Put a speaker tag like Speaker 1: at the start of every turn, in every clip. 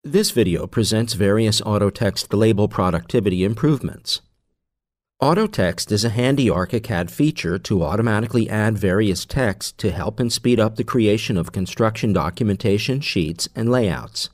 Speaker 1: This video presents various Autotext Label productivity improvements. Autotext is a handy ARCHICAD feature to automatically add various text to help and speed up the creation of construction documentation, sheets, and layouts.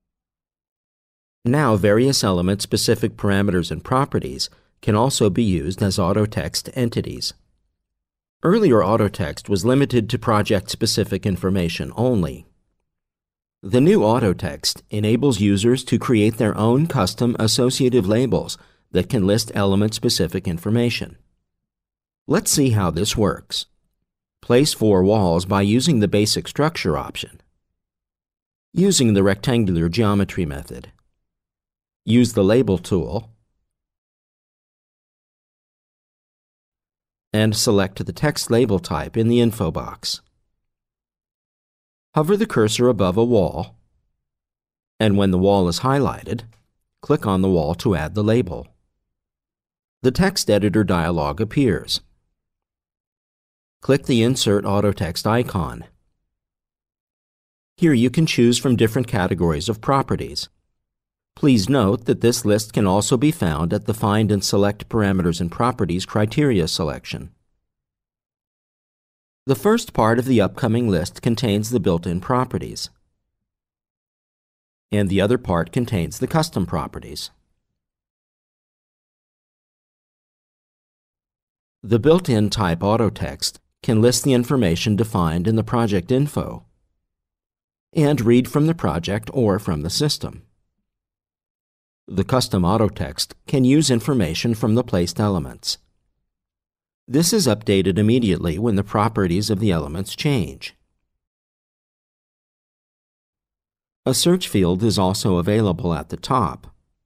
Speaker 1: Now, various element-specific parameters and properties can also be used as Autotext entities. Earlier Autotext was limited to project-specific information only. The new Autotext enables users to create their own custom associative labels that can list element-specific information. Let's see how this works. Place 4 walls by using the Basic Structure option. Using the rectangular geometry method. Use the Label tool and select the text label type in the info box. Hover the cursor above a wall, and when the wall is highlighted, click on the wall to add the label. The text editor dialog appears. Click the Insert Autotext icon. Here you can choose from different categories of properties. Please note that this list can also be found at the Find and Select Parameters and Properties criteria selection. The first part of the upcoming list contains the built-in properties, and the other part contains the custom properties. The built-in type Autotext can list the information defined in the project info and read from the project or from the system. The custom Autotext can use information from the placed elements. This is updated immediately when the properties of the elements change. A search field is also available at the top,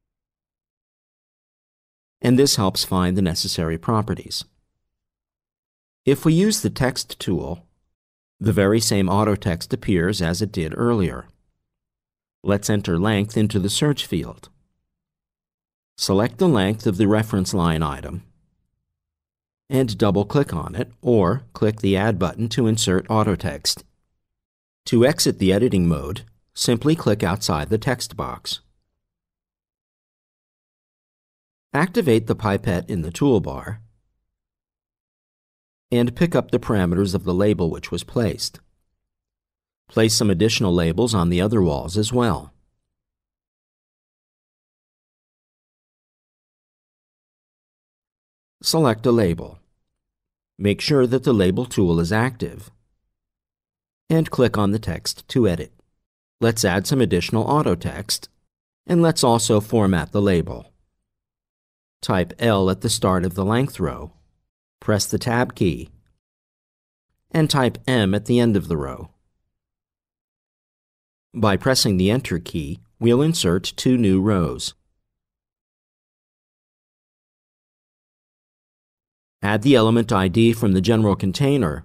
Speaker 1: and this helps find the necessary properties. If we use the Text tool, the very same Autotext appears as it did earlier. Let's enter length into the search field. Select the length of the reference line item and double-click on it, or click the Add button to insert Autotext. To exit the editing mode, simply click outside the text box. Activate the pipette in the toolbar and pick up the parameters of the label which was placed. Place some additional labels on the other walls as well. Select a label. Make sure that the Label tool is active, and click on the text to edit. Let's add some additional Autotext, and let's also format the label. Type L at the start of the length row, press the Tab key, and type M at the end of the row. By pressing the Enter key, we'll insert 2 new rows. Add the element ID from the general container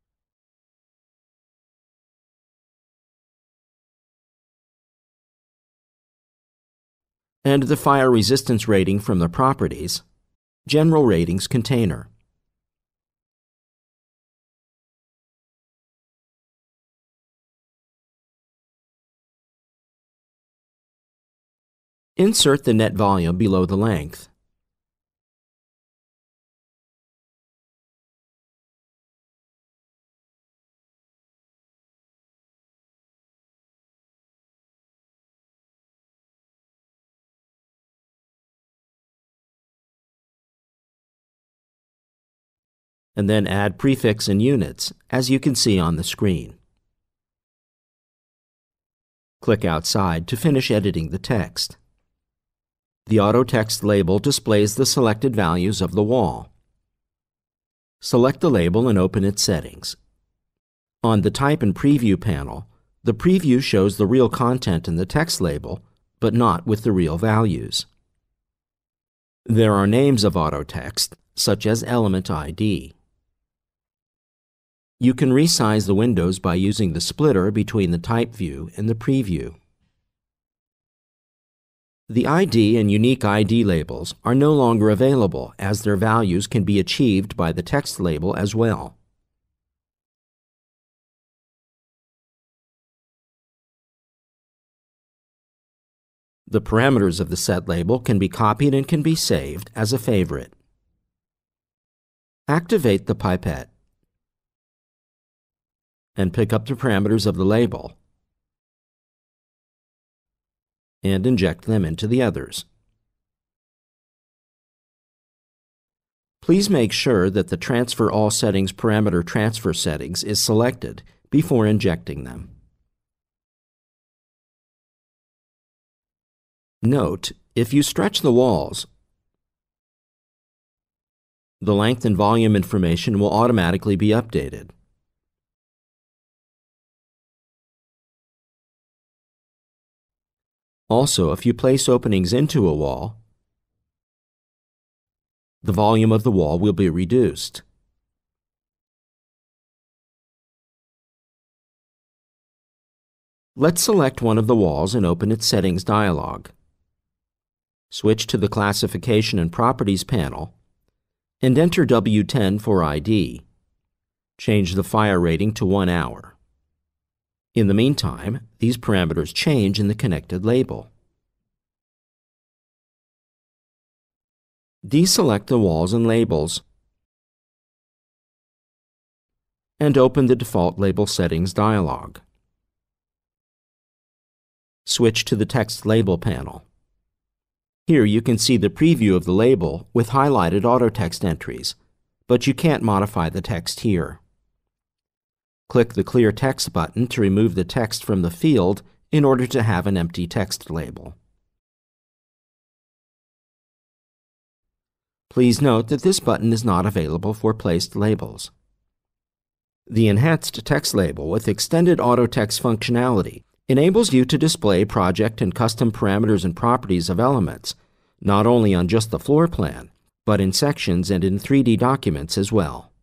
Speaker 1: and the fire resistance rating from the Properties, General Ratings container. Insert the net volume below the length. And then add prefix and units, as you can see on the screen. Click outside to finish editing the text. The Autotext label displays the selected values of the wall. Select the label and open its settings. On the Type and Preview panel, the preview shows the real content in the text label, but not with the real values. There are names of Autotext, such as element ID. You can resize the windows by using the splitter between the Type view and the Preview. The ID and Unique ID labels are no longer available, as their values can be achieved by the text label as well. The parameters of the set label can be copied and can be saved as a favorite. Activate the pipette and pick up the parameters of the label and inject them into the others. Please make sure that the Transfer All Settings parameter transfer settings is selected before injecting them. Note, if you stretch the walls, the length and volume information will automatically be updated. Also, if you place openings into a wall, the volume of the wall will be reduced. Let's select one of the walls and open its Settings dialog. Switch to the Classification and Properties panel and enter W10 for ID. Change the fire rating to 1 hour. In the meantime, these parameters change in the connected label. Deselect the walls and labels and open the Default Label Settings dialog. Switch to the Text Label panel. Here you can see the preview of the label with highlighted Autotext entries, but you can't modify the text here. Click the Clear Text button to remove the text from the field in order to have an empty text label. Please note that this button is not available for placed labels. The Enhanced Text Label with extended Autotext functionality enables you to display project and custom parameters and properties of elements, not only on just the floor plan, but in sections and in 3D documents as well.